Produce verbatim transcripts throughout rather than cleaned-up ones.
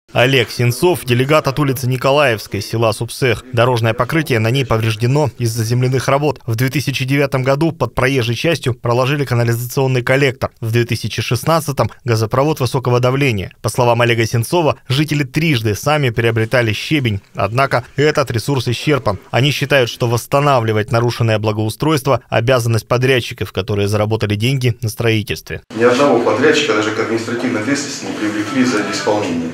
Олег Сенцов – делегат от улицы Николаевской, села Супсех. Дорожное покрытие на ней повреждено из-за земляных работ. В две тысячи девятом году под проезжей частью проложили канализационный коллектор. В две тысячи шестнадцатом – газопровод высокого давления. По словам Олега Сенцова, жители трижды сами приобретали щебень. Однако этот ресурс исчерпан. Они считают, что восстанавливать нарушенное благоустройство – обязанность подрядчиков, которые заработали деньги на строительстве. Ни одного подрядчика даже к административной ответственности не привлекли за неисполнение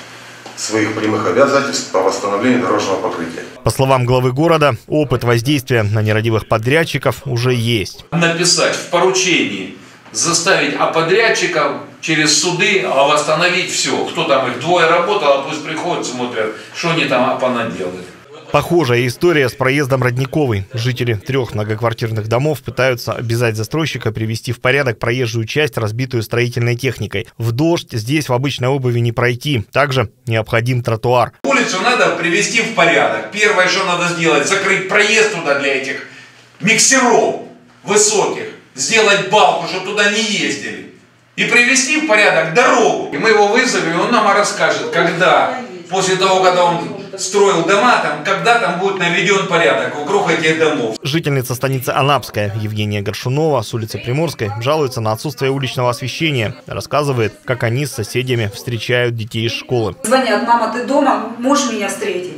своих прямых обязательств по восстановлению дорожного покрытия. По словам главы города, опыт воздействия на нерадивых подрядчиков уже есть. Написать в поручении, заставить а подрядчиков через суды восстановить все. Кто там их двое работал, а пусть приходят, смотрят, что они там понаделали. Похожая история с проездом Родниковой. Жители трех многоквартирных домов пытаются обязать застройщика привести в порядок проезжую часть, разбитую строительной техникой. В дождь здесь в обычной обуви не пройти. Также необходим тротуар. Улицу надо привести в порядок. Первое, что надо сделать, закрыть проезд туда для этих миксеров высоких. Сделать балку, чтобы туда не ездили. И привести в порядок дорогу. И мы его вызовем, и он нам расскажет, когда, после того, когда он строил дома, там, когда там будет наведен порядок вокруг этих домов. Жительница станицы Анапская Евгения Горшунова с улицы Приморской жалуется на отсутствие уличного освещения. Рассказывает, как они с соседями встречают детей из школы. Звонят: мама, ты дома, можешь меня встретить?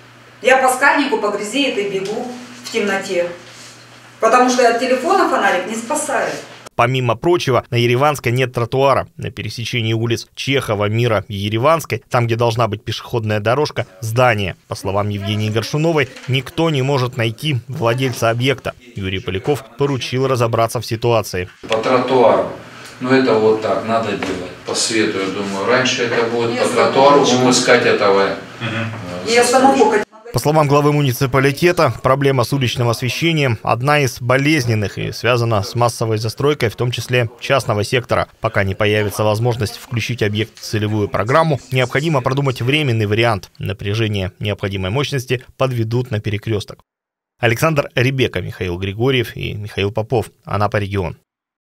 Я по скальнику, по грязи этой бегу в темноте, потому что от телефона фонарик не спасает. Помимо прочего, на Ереванской нет тротуара. На пересечении улиц Чехова, Мира и Ереванской, там, где должна быть пешеходная дорожка, здание. По словам Евгении Горшуновой, никто не может найти владельца объекта. Юрий Поляков поручил разобраться в ситуации. По тротуару. Ну это вот так надо делать. По свету, я думаю, раньше это будет по тротуару, будем искать этого. Угу. Я остановку. По словам главы муниципалитета, проблема с уличным освещением – одна из болезненных и связана с массовой застройкой, в том числе частного сектора. Пока не появится возможность включить объект в целевую программу, необходимо продумать временный вариант. Напряжение необходимой мощности подведут на перекресток. Александр Ребека, Михаил Григорьев и Михаил Попов. Анапа регион.